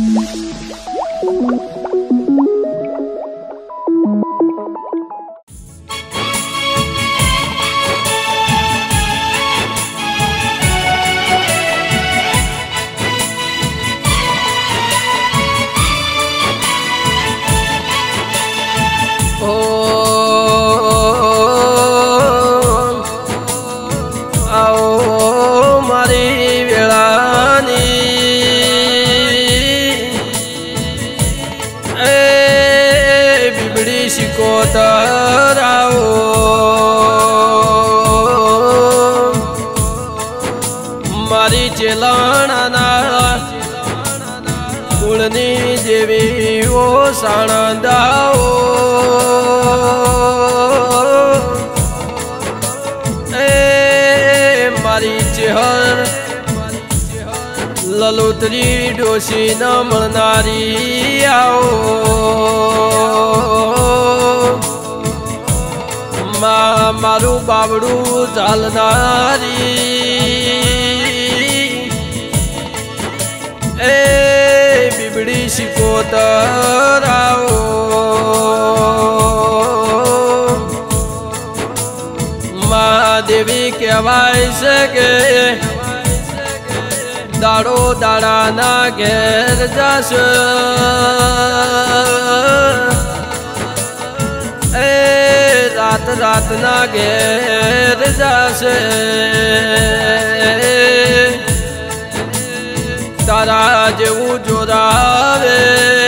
मारी चेलाना कुलनी देवी वो साणंदाओ मारी चेहर ललोतरी डोशी न मळनारी आओ मारू बाबड़ू चालनारी बिबड़ी शिकोतराओ माँ देवी कहवाय सके दाड़ो दाड़ा ना घेर जास रात रात ना घेर जासे तारा जेवू जोरावे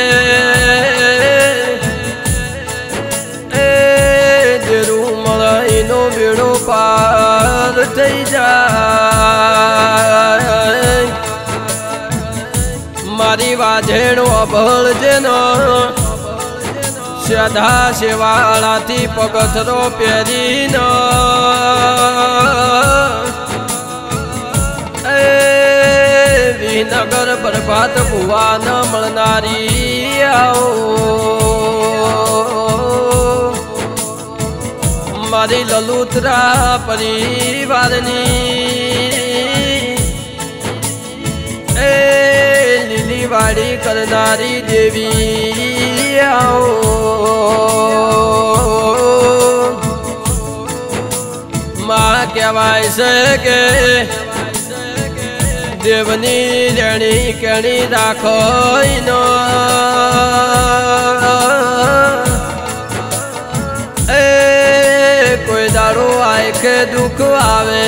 जेरू मळाईनो बेड़ो पार थई जाय मारी वाझेणो अभळ जेनो सदा सेवाळा थी पगथरो पेरीन विनगर बरबाद भुवा न मळनारी आओ मारी ललूतरा परिवारनी लीली वाड़ी करनारी देवी आओ माँ कहवाय सके देवनी रेणी केणी राखोइन कोई दारू आए के दुख आवे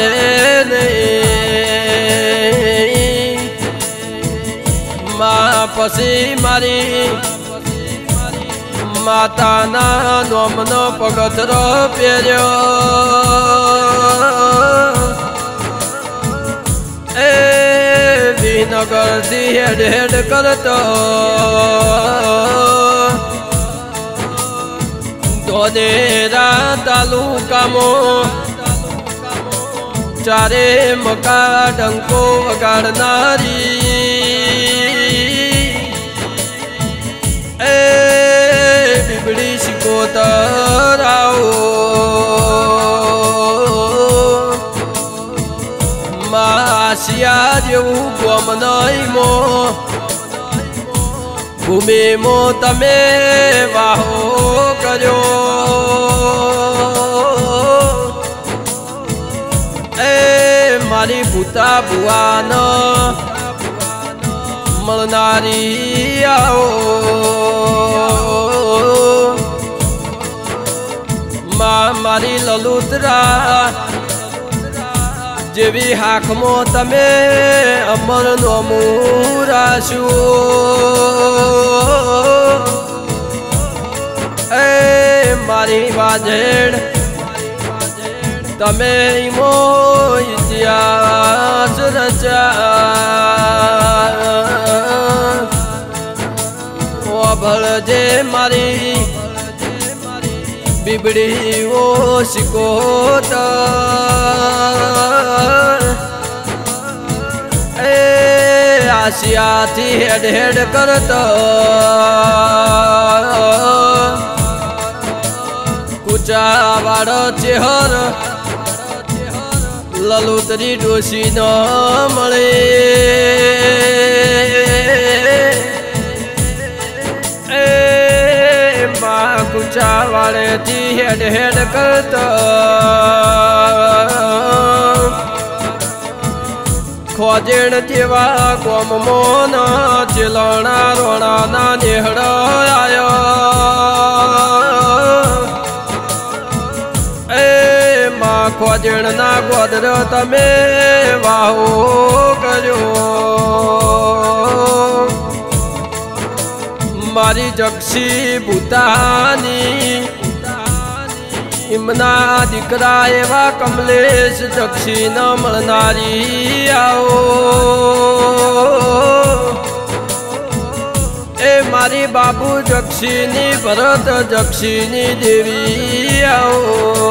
नहीं माँ पसी मारी माता ना नोमनो पगथरो पेर्यो विनगर थी हेड हेड करतो धोदेरा तालुका मो चारे मका डंको वगाड़नारी बिबड़ी शिकोतराओ आसिया जेवू गोम नहीं मो भूमि मो तमे वाहो करो मारी भूता बुआ न मळनारी आओ माँ मारी ललूतरा जेवी हाकमो तमे अमर नोमू राशु मारी वाजेण तमे इमो इतिहास रचा ओ भलजे मारी बिबड़ी वो शिकोतर आसिया थी हेड हेड करतो कुचा वाड़ो चेहर ललूतरी डोशी न मळे चावाड़े थी हेड हेड करता खोजेण जेवा गोम मोन चिलना रोना ना नेहड़ आयो ए मां खोजेण ना गोदर तमे वाहो कर्यो मारी जक्षी भूतानी इमना दीकरा एवा कमलेश जक्षी न मळनारी आओ ए मारी बाबू जक्षी नी भरत जक्षी नी देवी आओ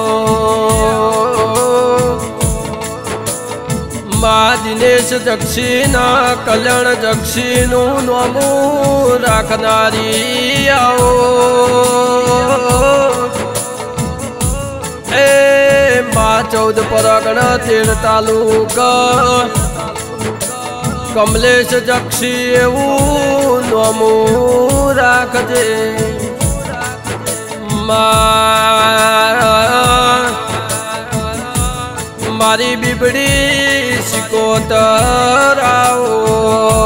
मां दिनेश जक्षी ना कल्याण जक्षी नु नोमू राखनारी आओ ए मां 14 परगण 13 तालुका कमलेश जक्षी एवं नोमू राखजे मारी बिबड़ी सिकोतर आओ।